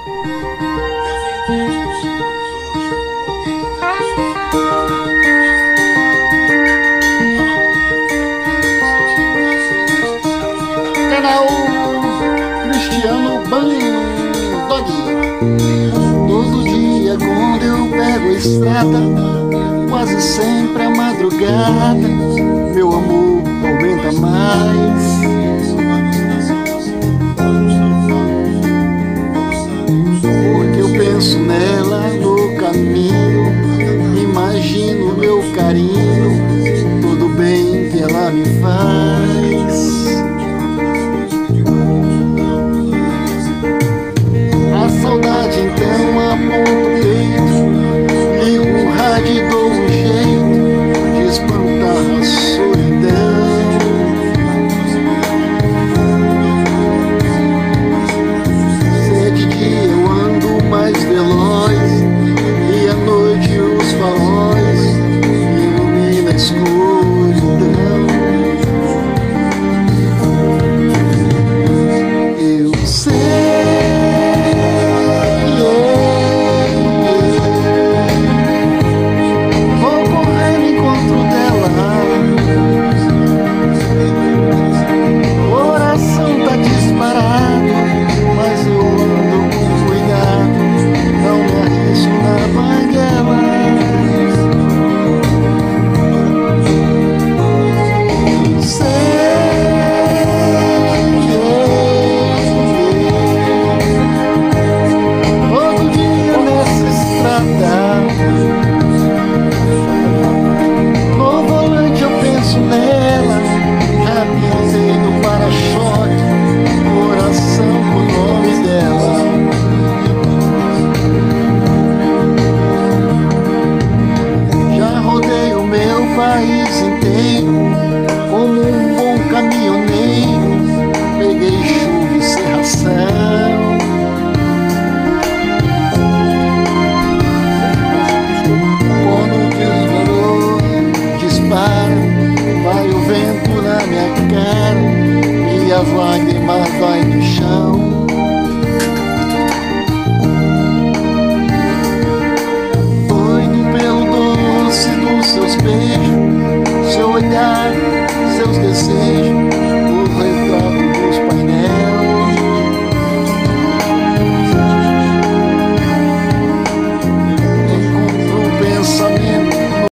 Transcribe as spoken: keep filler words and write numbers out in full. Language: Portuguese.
Canal Cristiano Bandog. Todo dia quando eu pego a estrada, quase sempre à madrugada, meu amor aumenta mais. Porque eu penso nela no caminho, imagino meu carinho, tudo bem que ela me faz. A saudade então aponta o peito, ligo o rádio e dou um jeito de espantar a solidão. Se é de dia eu ando mais veloz, e à noite os faróis iluminam a escuridão. Eu sei, no volante eu penso nela, já pisei no para-choque, coração com o nome dela. Já rodei o meu país inteiro como um bom caminhoneiro, peguei chuva e serração. Vai o vento na minha cara e as lágrimas vai no chão. Doido pelo doce dos seus beijos,